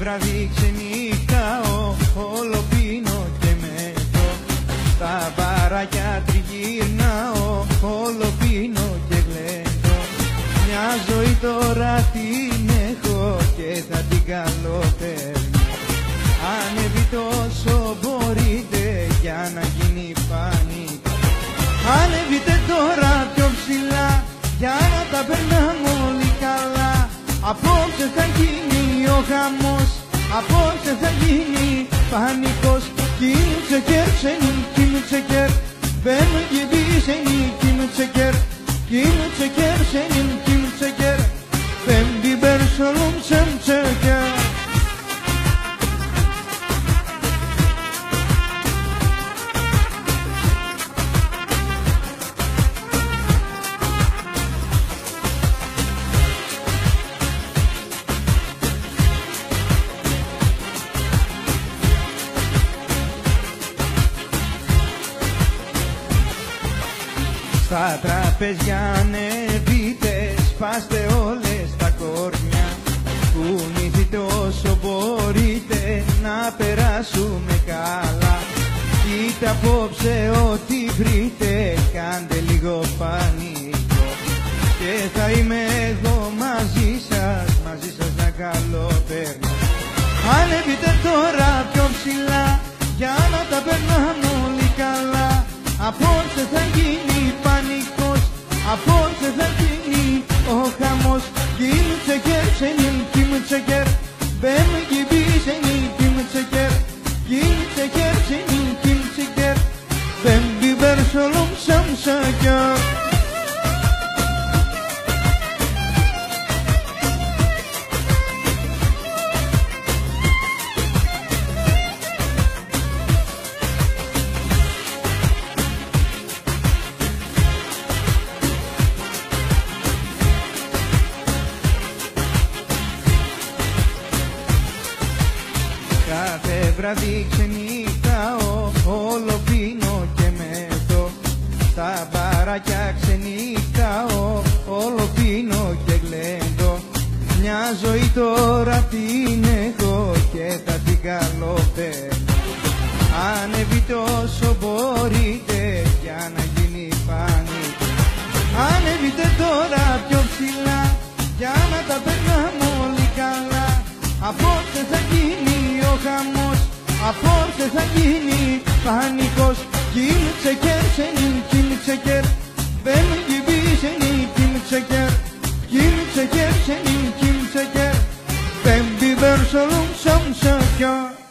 βράδυ ξενύχταω, όλο πίνω και μετώ. Στα μπαράκια τριγυρνάω, όλο πίνω και γλέντω. Μια ζωή τώρα την έχω και θα την καλοπαίρνω. Ανέβει τόσο μπορείτε για να γίνει πανικό. Ανέβητε τώρα πιο ψηλά για να τα περνάμε όλοι καλά. Απόψε θα γίνει ο χαμός, απόψε θα γίνει πανικός. Κίνησε κερ, κίνησε κερ, μπαίνω και μπήσενη, κίνησε κερ. Κίνησε κερ, κίνησε κερ, πέμπι μπερσολούμ σέμψε κερ. Στα τραπέζια ανεβείτε, σπάστε όλες τα κορμιά. Κουνηθείτε όσο μπορείτε να περάσουμε καλά. Κοίτα απόψε ό,τι βρείτε, κάντε λίγο πανικό. Και θα είμαι εγώ μαζί σας να καλοπαίρνω. Ανέβητε τώρα πιο ψηλά για να τα περνάμε όλοι καλά. Απόψε θα γίνει πανικός, απόψε θα γίνει ο χαμός. Κίνησε κερ, κίνησε κερ, μπαίνω και μπήσενη, κίνησε κερ. Κίνησε κερ, κίνησε κερ, πέμπι μπερσολούμ σέμψε κερ. Κάθε βράδυ ξενύχταω, όλο πίνω και μετώ. Στα μπαράκια ξενύχταω, όλο πίνω και γλέντω. Μια ζωή τώρα την έχω και θα την καλοπαίρνω. Ανεβείτε όσο μπορείτε για να γίνει πανικό. Ανεβείτε τώρα πιο ψηλά για να τα περνάμε όλοι καλά. Απόψε θα γίνει ο χαμός, απόψε θα γίνει πανικός. Κίνησε κερ, κίνησε κερ, μπαίνω και μπήσενη, κίνησε κερ. Κίνησε κερ, κίνησε κερ, πέμπι μπερσολούμ σέμψε κερ.